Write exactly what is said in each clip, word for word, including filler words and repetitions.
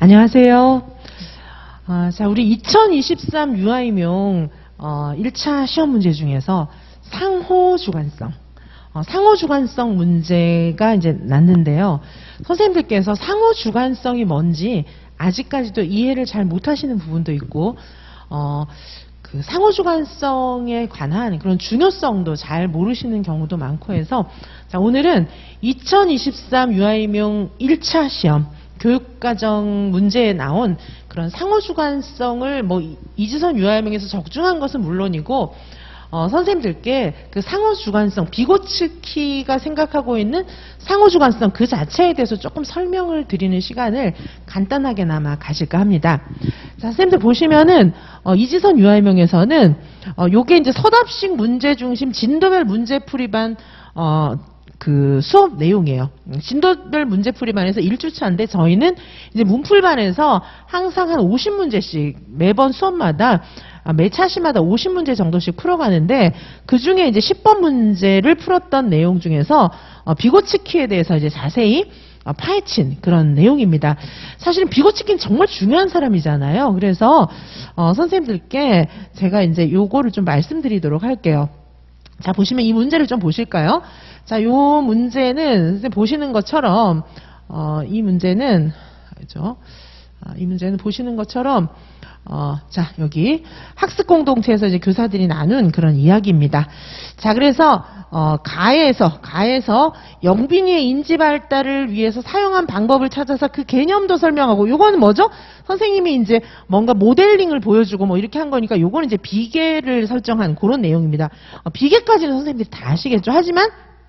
안녕하세요. 아, 자, 우리 이천이십삼 유아임용 어, 일 차 시험 문제 중에서 상호주관성, 어, 상호주관성 문제가 이제 났는데요. 선생님들께서 상호주관성이 뭔지 아직까지도 이해를 잘 못하시는 부분도 있고, 어, 그 상호주관성에 관한 그런 중요성도 잘 모르시는 경우도 많고 해서, 자, 오늘은 이천이십삼 유아임용 일 차 시험 교육과정 문제에 나온 그런 상호주관성을 뭐 이지선 유아임용에서 적중한 것은 물론이고, 어, 선생님들께 그 상호주관성, 비고츠키가 생각하고 있는 상호주관성 그 자체에 대해서 조금 설명을 드리는 시간을 간단하게나마 가질까 합니다. 자, 선생님들 보시면은 어, 이지선 유아임용에서는 어, 요게 이제 서답식 문제 중심 진도별 문제풀이반 어, 그 수업 내용이에요. 진도별 문제풀이반에서 일 주차인데 저희는 이제 문풀반에서 항상 한 오십 문제씩 매번 수업마다 매 차시마다 오십 문제 정도씩 풀어가는데, 그 중에 이제 십 번 문제를 풀었던 내용 중에서 비고츠키에 대해서 이제 자세히 파헤친 그런 내용입니다. 사실은 비고츠키는 정말 중요한 사람이잖아요. 그래서 어, 선생님들께 제가 이제 요거를 좀 말씀드리도록 할게요. 자, 보시면 이 문제를 좀 보실까요? 자, 요 문제는 선생님 보시는 것처럼 어, 이 문제는 그죠? 아, 이 문제는 보시는 것처럼 어, 자, 여기 학습 공동체에서 이제 교사들이 나눈 그런 이야기입니다. 자, 그래서 어, 가에서 가에서 영빈이의 인지 발달을 위해서 사용한 방법을 찾아서 그 개념도 설명하고, 요거는 뭐죠? 선생님이 이제 뭔가 모델링을 보여주고 뭐 이렇게 한 거니까 요거는 이제 비계를 설정한 그런 내용입니다. 어, 비계까지는 선생님들이 다 아시겠죠? 하지만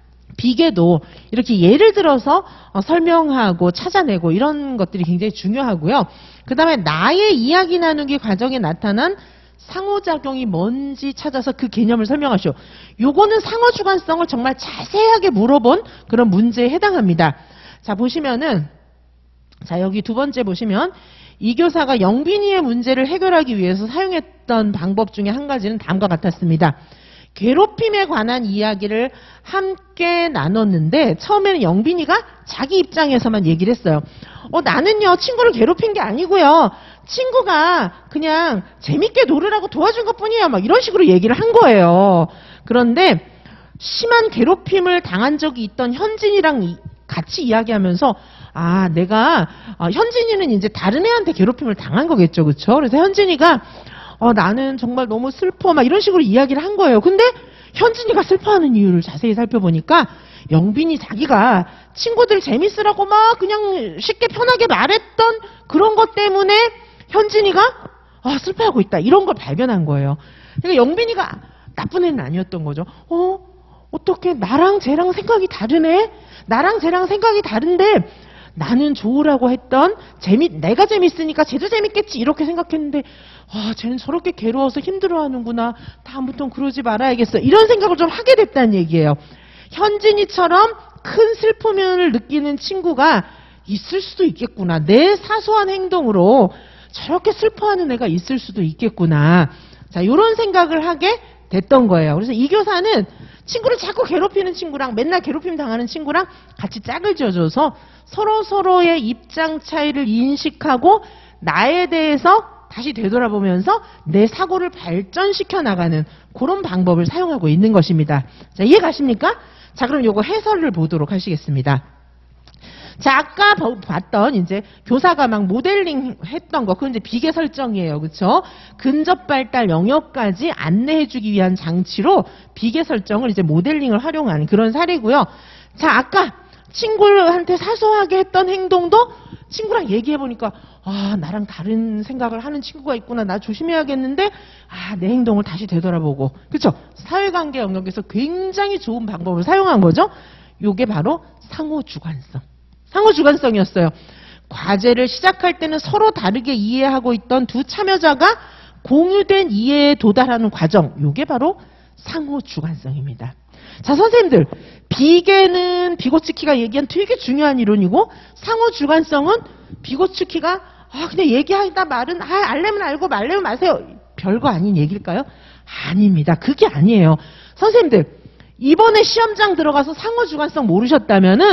비계도 이렇게 예를 들어서 어, 설명하고 찾아내고 이런 것들이 굉장히 중요하고요. 그 다음에 나의 이야기 나누기 과정에 나타난 상호작용이 뭔지 찾아서 그 개념을 설명하시오. 요거는 상호주관성을 정말 자세하게 물어본 그런 문제에 해당합니다. 자, 보시면은 자, 여기 두 번째 보시면 이 교사가 영빈이의 문제를 해결하기 위해서 사용했던 방법 중에 한 가지는 다음과 같았습니다. 괴롭힘에 관한 이야기를 함께 나눴는데, 처음에는 영빈이가 자기 입장에서만 얘기를 했어요. 어, 나는요, 친구를 괴롭힌 게 아니고요. 친구가 그냥 재밌게 놀으라고 도와준 것 뿐이에요. 막 이런 식으로 얘기를 한 거예요. 그런데 심한 괴롭힘을 당한 적이 있던 현진이랑 이, 같이 이야기하면서, 아, 내가, 어, 현진이는 이제 다른 애한테 괴롭힘을 당한 거겠죠. 그쵸? 그래서 현진이가 어, 나는 정말 너무 슬퍼 막 이런 식으로 이야기를 한 거예요. 근데 현진이가 슬퍼하는 이유를 자세히 살펴보니까 영빈이 자기가 친구들 재밌으라고 막 그냥 쉽게 편하게 말했던 그런 것 때문에 현진이가 아, 슬퍼하고 있다 이런 걸 발견한 거예요. 그러니까 영빈이가 나쁜 애는 아니었던 거죠. 어? 어떻게 나랑 쟤랑 생각이 다르네? 나랑 쟤랑 생각이 다른데 나는 좋으라고 했던 재미, 내가 재밌으니까 쟤도 재밌겠지 이렇게 생각했는데, 아, 쟤는 저렇게 괴로워서 힘들어하는구나. 다음부터는 그러지 말아야겠어. 이런 생각을 좀 하게 됐다는 얘기예요. 현진이처럼 큰 슬픔을 느끼는 친구가 있을 수도 있겠구나. 내 사소한 행동으로 저렇게 슬퍼하는 애가 있을 수도 있겠구나. 자, 이런 생각을 하게 됐던 거예요. 그래서 이 교사는 친구를 자꾸 괴롭히는 친구랑 맨날 괴롭힘 당하는 친구랑 같이 짝을 지어줘서 서로 서로의 입장 차이를 인식하고 나에 대해서 다시 되돌아보면서 내 사고를 발전시켜 나가는 그런 방법을 사용하고 있는 것입니다. 자, 이해 가십니까? 자, 그럼 요거 해설을 보도록 하시겠습니다. 자, 아까 봤던 이제 교사가 막 모델링 했던 거, 그건 이제 비계 설정이에요. 그쵸? 근접 발달 영역까지 안내해주기 위한 장치로 비계 설정을 이제 모델링을 활용하는 그런 사례고요. 자, 아까 친구한테 사소하게 했던 행동도 친구랑 얘기해보니까, 아, 나랑 다른 생각을 하는 친구가 있구나. 나 조심해야겠는데, 아, 내 행동을 다시 되돌아보고. 그쵸? 사회관계 영역에서 굉장히 좋은 방법을 사용한 거죠? 요게 바로 상호주관성. 상호주관성이었어요. 과제를 시작할 때는 서로 다르게 이해하고 있던 두 참여자가 공유된 이해에 도달하는 과정, 이게 바로 상호주관성입니다. 자, 선생님들, 비계는 비고츠키가 얘기한 되게 중요한 이론이고, 상호주관성은 비고츠키가 아, 그냥 얘기하다 말은 아, 알려면 알고 말려면 마세요. 별거 아닌 얘기일까요? 아닙니다. 그게 아니에요. 선생님들, 이번에 시험장 들어가서 상호주관성 모르셨다면은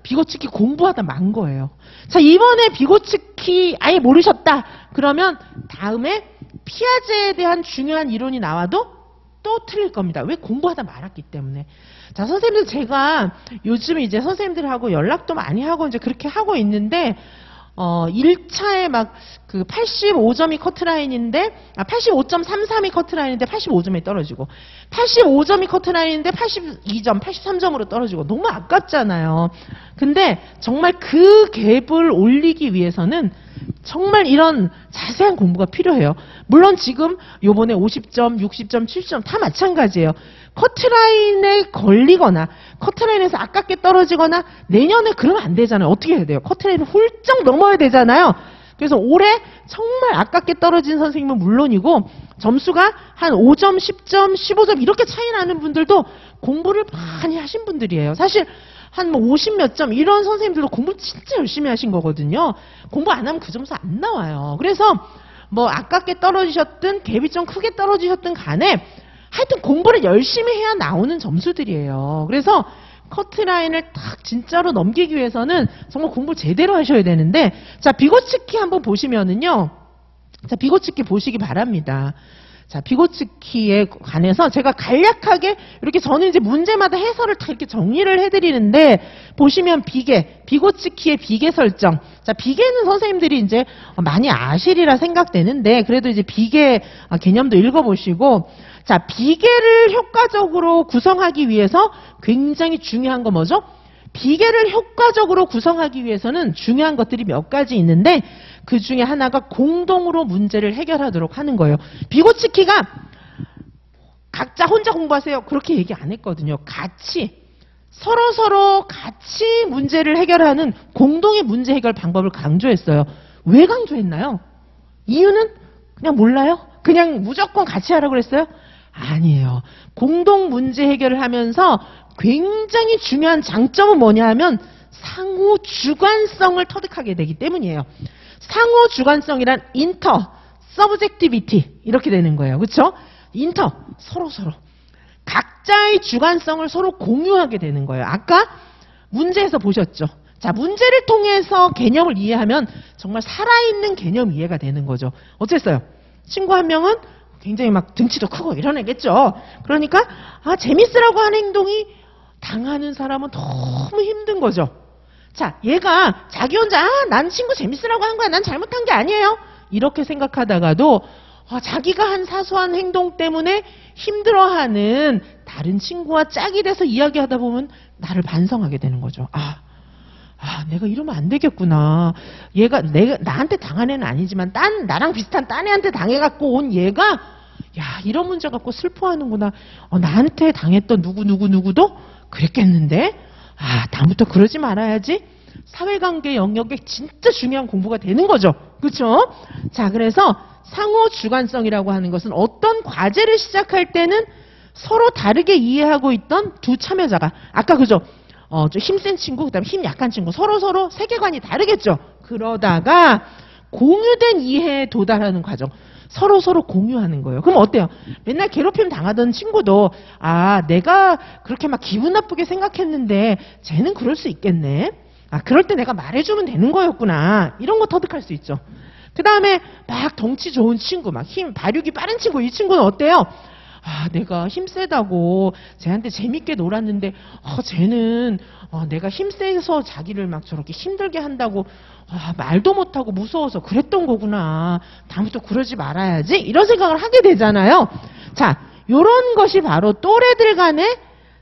비고치키 공부하다 만 거예요. 자, 이번에 비고치키 아예 모르셨다. 그러면 다음에 피아제에 대한 중요한 이론이 나와도 또 틀릴 겁니다. 왜? 공부하다 말았기 때문에. 자, 선생님들 제가 요즘 이제 선생님들하고 연락도 많이 하고 이제 그렇게 하고 있는데, 어, 일 차에 막 그 팔십오 점이 커트라인인데, 아, 팔십오 점 삼삼이 커트라인인데 팔십오 점에 떨어지고, 팔십오 점이 커트라인인데 팔십이 점, 팔십삼 점으로 떨어지고, 너무 아깝잖아요. 근데 정말 그 갭을 올리기 위해서는 정말 이런 자세한 공부가 필요해요. 물론 지금 요번에 오십 점, 육십 점, 칠십 점 다 마찬가지예요. 커트라인에 걸리거나 커트라인에서 아깝게 떨어지거나 내년에 그러면 안 되잖아요. 어떻게 해야 돼요? 커트라인을 훌쩍 넘어야 되잖아요. 그래서 올해 정말 아깝게 떨어진 선생님은 물론이고 점수가 한 오 점, 십 점, 십오 점 이렇게 차이 나는 분들도 공부를 많이 하신 분들이에요. 사실 한 뭐 오십 몇 점 이런 선생님들도 공부 진짜 열심히 하신 거거든요. 공부 안 하면 그 점수 안 나와요. 그래서 뭐 아깝게 떨어지셨든 갭이 좀 크게 떨어지셨든 간에 하여튼 공부를 열심히 해야 나오는 점수들이에요. 그래서 커트라인을 딱 진짜로 넘기기 위해서는 정말 공부를 제대로 하셔야 되는데, 자, 비고치키 한번 보시면은요. 자, 비고치키 보시기 바랍니다. 자, 비고치키에 관해서 제가 간략하게 이렇게 저는 이제 문제마다 해설을 다 이렇게 정리를 해드리는데, 보시면 비계, 비고치키의 비계 설정. 자, 비계는 선생님들이 이제 많이 아시리라 생각되는데, 그래도 이제 비계 개념도 읽어보시고, 자, 비계를 효과적으로 구성하기 위해서 굉장히 중요한 거 뭐죠? 비계를 효과적으로 구성하기 위해서는 중요한 것들이 몇 가지 있는데 그 중에 하나가 공동으로 문제를 해결하도록 하는 거예요. 비고치키가 각자 혼자 공부하세요. 그렇게 얘기 안 했거든요. 같이 서로서로 같이 문제를 해결하는 공동의 문제 해결 방법을 강조했어요. 왜 강조했나요? 이유는 그냥 몰라요? 그냥 무조건 같이 하라고 그랬어요? 아니에요. 공동 문제 해결을 하면서 굉장히 중요한 장점은 뭐냐 하면 상호 주관성을 터득하게 되기 때문이에요. 상호 주관성이란 인터, 서브젝티비티 이렇게 되는 거예요. 그렇죠? 인터, 서로 서로 각자의 주관성을 서로 공유하게 되는 거예요. 아까 문제에서 보셨죠? 자, 문제를 통해서 개념을 이해하면 정말 살아있는 개념 이해가 되는 거죠. 어쨌어요? 친구 한 명은 굉장히 막 등치도 크고 이런 애겠죠. 그러니까 아, 재밌으라고 하는 행동이 당하는 사람은 너무 힘든 거죠. 자, 얘가 자기 혼자 아, 난 친구 재밌으라고 한 거야. 난 잘못한 게 아니에요. 이렇게 생각하다가도 아, 자기가 한 사소한 행동 때문에 힘들어하는 다른 친구와 짝이 돼서 이야기하다 보면 나를 반성하게 되는 거죠. 아, 아, 내가 이러면 안 되겠구나. 얘가 내가 나한테 당한 애는 아니지만 딴 나랑 비슷한 딴 애한테 당해갖고 온 얘가 야, 이런 문제 갖고 슬퍼하는구나. 어, 나한테 당했던 누구 누구 누구도 그랬겠는데. 아, 다음부터 그러지 말아야지. 사회관계 영역에 진짜 중요한 공부가 되는 거죠. 그렇죠? 자, 그래서 상호 주관성이라고 하는 것은 어떤 과제를 시작할 때는 서로 다르게 이해하고 있던 두 참여자가 아까 그죠? 어, 좀 힘센 친구, 그다음에 힘 약한 친구 서로 서로 세계관이 다르겠죠. 그러다가 공유된 이해에 도달하는 과정. 서로 서로 공유하는 거예요. 그럼 어때요? 맨날 괴롭힘 당하던 친구도 아, 내가 그렇게 막 기분 나쁘게 생각했는데 쟤는 그럴 수 있겠네. 아, 그럴 때 내가 말해주면 되는 거였구나. 이런 거 터득할 수 있죠. 그 다음에 막 덩치 좋은 친구, 막 힘, 발육이 빠른 친구, 이 친구는 어때요? 아, 내가 힘세다고 쟤한테 재밌게 놀았는데 어, 쟤는 어, 내가 힘세서 자기를 막 저렇게 힘들게 한다고 아, 말도 못하고 무서워서 그랬던 거구나. 다음부터 그러지 말아야지. 이런 생각을 하게 되잖아요. 자, 요런 것이 바로 또래들 간의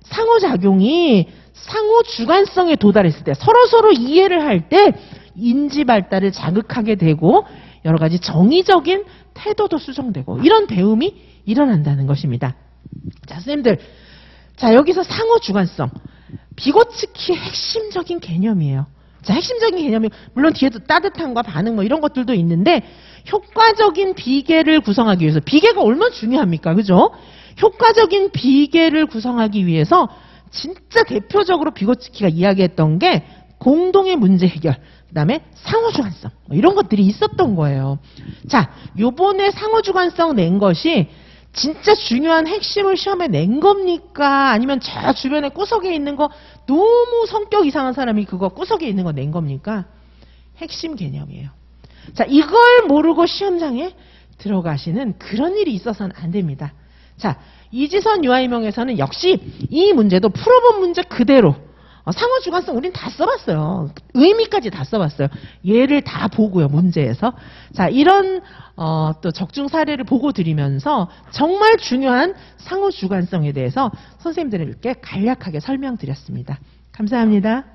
상호작용이 상호 주관성에 도달했을 때 서로서로 이해를 할 때 인지 발달을 자극하게 되고 여러 가지 정의적인 태도도 수정되고 이런 배움이 일어난다는 것입니다. 자, 선생님들. 자, 여기서 상호 주관성. 비고치키의 핵심적인 개념이에요. 자, 핵심적인 개념이 물론 뒤에도 따뜻함과 반응 뭐 이런 것들도 있는데 효과적인 비계를 구성하기 위해서 비계가 얼마나 중요합니까? 그죠? 효과적인 비계를 구성하기 위해서 진짜 대표적으로 비고치키가 이야기했던 게 공동의 문제 해결, 그 다음에 상호주관성 뭐 이런 것들이 있었던 거예요. 자, 요번에 상호주관성 낸 것이 진짜 중요한 핵심을 시험에 낸 겁니까? 아니면 저 주변에 구석에 있는 거 너무 성격 이상한 사람이 그거 구석에 있는 거 낸 겁니까? 핵심 개념이에요. 자, 이걸 모르고 시험장에 들어가시는 그런 일이 있어서는 안 됩니다. 자, 이지선 유아이명에서는 역시 이 문제도 풀어본 문제 그대로 어, 상호주관성 우린 다 써봤어요. 의미까지 다 써봤어요. 예를 다 보고요, 문제에서. 자, 이런 어, 또 적중 사례를 보고 드리면서 정말 중요한 상호주관성에 대해서 선생님들에게 간략하게 설명드렸습니다. 감사합니다.